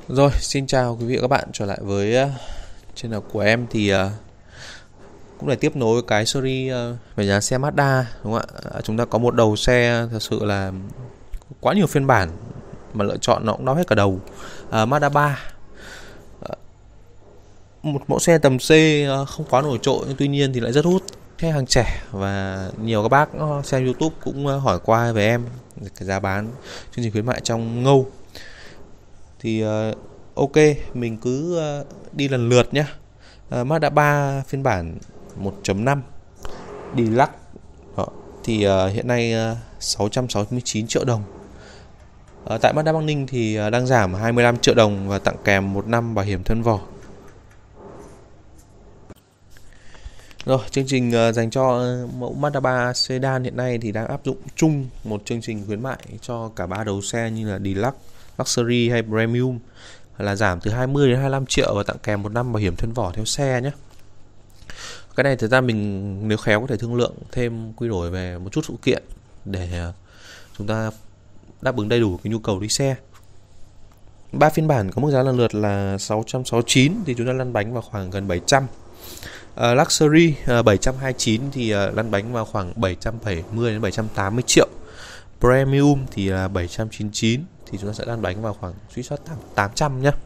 Rồi, xin chào quý vị và các bạn trở lại với channel của em thì cũng để tiếp nối cái series về nhà xe Mazda, đúng không ạ? Chúng ta có một đầu xe thật sự là quá nhiều phiên bản mà lựa chọn nó cũng đau hết cả đầu. Mazda 3, một mẫu xe tầm C, không quá nổi trội nhưng tuy nhiên thì lại rất hút khách hàng trẻ, và nhiều các bác xem YouTube cũng hỏi qua về em cái giá bán, chương trình khuyến mại trong Ngâu. Thì ok, mình cứ đi lần lượt nhé. Mazda 3 phiên bản 1.5 Deluxe đó, thì hiện nay 669 triệu đồng. Tại Mazda Bắc Ninh thì đang giảm 25 triệu đồng và tặng kèm 1 năm bảo hiểm thân vỏ. Rồi, chương trình dành cho mẫu Mazda 3 Sedan hiện nay thì đang áp dụng chung một chương trình khuyến mại cho cả ba đầu xe như là Deluxe, Luxury hay Premium, là giảm từ 20 đến 25 triệu và tặng kèm 1 năm bảo hiểm thân vỏ theo xe nhé. Cái này thực ra mình nếu khéo có thể thương lượng thêm quy đổi về một chút phụ kiện để chúng ta đáp ứng đầy đủ cái nhu cầu đi xe. Ba phiên bản có mức giá lần lượt là 669 thì chúng ta lăn bánh vào khoảng gần 700. Luxury 729 thì lăn bánh vào khoảng 770 đến 780 triệu. Premium thì là 799 thì chúng ta sẽ lăn bánh vào khoảng suy soát 800 nhé.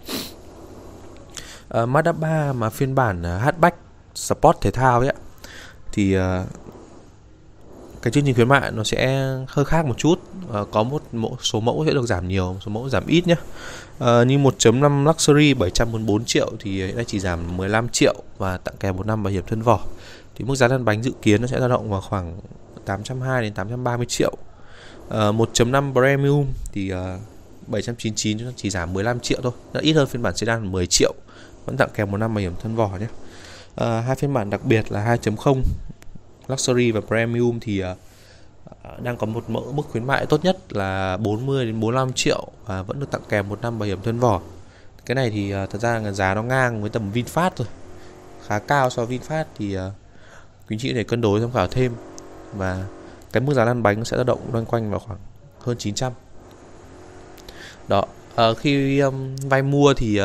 Mazda 3 mà phiên bản hatchback Sport thể thao ấy thì cái chương trình khuyến mại nó sẽ hơi khác một chút. Có một số mẫu sẽ được giảm nhiều, số mẫu giảm ít nhé. Như 1.5 Luxury 714 triệu thì hiện nay chỉ giảm 15 triệu và tặng kèm 1 năm bảo hiểm thân vỏ. Thì mức giá lăn bánh dự kiến nó sẽ dao động vào khoảng 820 đến 830 triệu. 1.5 Premium thì 799 chúng ta chỉ giảm 15 triệu thôi, nó ít hơn phiên bản sedan 10 triệu, vẫn tặng kèm 1 năm bảo hiểm thân vỏ nhé. Hai phiên bản đặc biệt là 2.0 Luxury và Premium thì đang có một mẫu mức khuyến mại tốt nhất là 40 đến 45 triệu và vẫn được tặng kèm 1 năm bảo hiểm thân vỏ. Cái này thì thật ra là giá nó ngang với tầm VinFast rồi, khá cao so với VinFast, thì quý anh chị có thể cân đối tham khảo thêm. Và cái mức giá lăn bánh sẽ dao động loanh quanh vào khoảng hơn 900. Đó, khi vay mua thì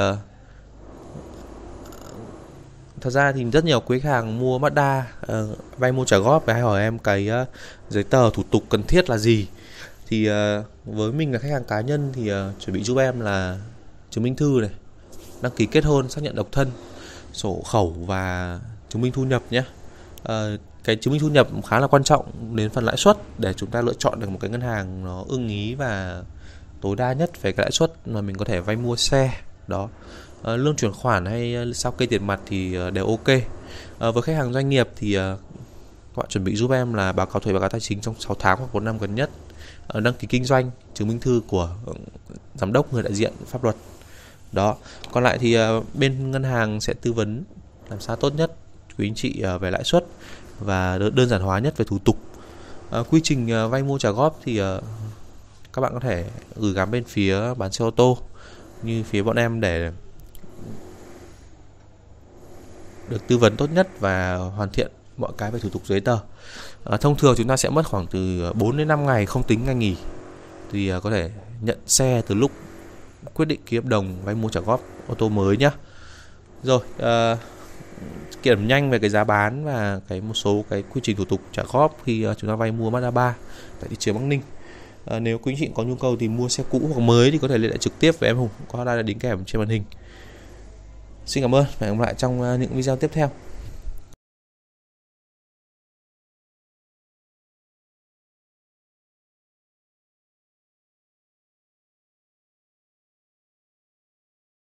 thật ra thì rất nhiều quý khách hàng mua Mazda vay mua trả góp và hay hỏi em cái giấy tờ thủ tục cần thiết là gì. Thì với mình là khách hàng cá nhân thì chuẩn bị giúp em là chứng minh thư này, đăng ký kết hôn, xác nhận độc thân, sổ hộ khẩu và chứng minh thu nhập nhé. Cái chứng minh thu nhập khá là quan trọng đến phần lãi suất để chúng ta lựa chọn được một cái ngân hàng nó ưng ý và tối đa nhất về cái lãi suất mà mình có thể vay mua xe đó. Lương chuyển khoản hay sao kê tiền mặt thì đều ok. Với khách hàng doanh nghiệp thì các bạn chuẩn bị giúp em là báo cáo thuế, báo cáo tài chính trong 6 tháng hoặc 1 năm gần nhất, đăng ký kinh doanh, chứng minh thư của giám đốc, người đại diện pháp luật đó. Còn lại thì bên ngân hàng sẽ tư vấn làm sao tốt nhất quý anh chị về lãi suất và đơn giản hóa nhất về thủ tục. Quy trình vay mua trả góp thì các bạn có thể gửi gắm bên phía bán xe ô tô như phía bọn em để được tư vấn tốt nhất và hoàn thiện mọi cái về thủ tục giấy tờ. Thông thường chúng ta sẽ mất khoảng từ 4 đến 5 ngày không tính ngày nghỉ thì có thể nhận xe từ lúc quyết định ký hợp đồng vay mua trả góp ô tô mới nhé. Rồi, kiểm nhanh về cái giá bán và một số cái quy trình thủ tục trả góp khi chúng ta vay mua Mazda 3 tại thị trường Bắc Ninh. Nếu quý anh chị có nhu cầu tìm mua xe cũ hoặc mới thì có thể liên hệ trực tiếp với em Hùng, có hotline là đính kèm trên màn hình. Xin cảm ơn và hẹn gặp lại trong những video tiếp theo.